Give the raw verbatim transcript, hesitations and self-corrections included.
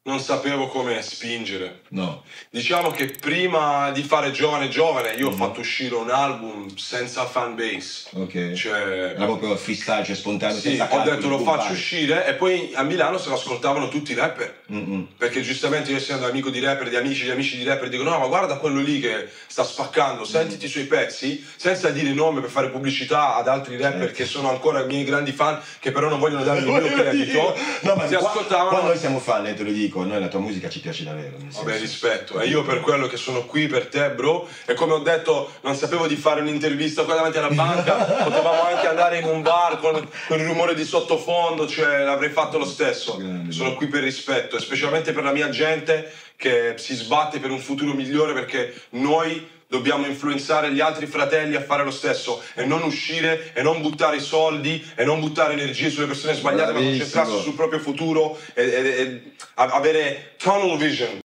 non sapevo come spingere. No. Diciamo che prima di fare Giovane Giovane io mm-hmm. ho fatto uscire un album senza fan base. Ok. Cioè, era proprio freestyle, cioè spontaneo. Sì, senza ho detto lo pumpare. faccio uscire e poi a Milano se lo ascoltavano tutti i rapper. Mm-hmm. Perché giustamente io essendo amico di rapper, di amici di amici di rapper, dicono no ma guarda quello lì che sta spaccando, sentiti i suoi pezzi, senza dire il nome per fare pubblicità ad altri rapper certo. che sono ancora i miei grandi fan, che però non vogliono darmi il mio credito. No, ma si qua, ascoltavano. Quando noi siamo fan, eh, te lo dico, a noi la tua musica ci piace davvero. Vabbè, rispetto. E io per quello che sono qui per te, bro, e come ho detto, non sapevo di fare un'intervista qua davanti alla banca, potevamo anche andare in un bar con, con il rumore di sottofondo, cioè l'avrei fatto lo stesso. Grande, sono qui per rispetto, e specialmente per la mia gente che si sbatte per un futuro migliore, perché noi dobbiamo influenzare gli altri fratelli a fare lo stesso e non uscire e non buttare i soldi e non buttare energie sulle persone sbagliate. Bravissimo. Ma concentrarsi sul proprio futuro e, e, e avere tunnel vision.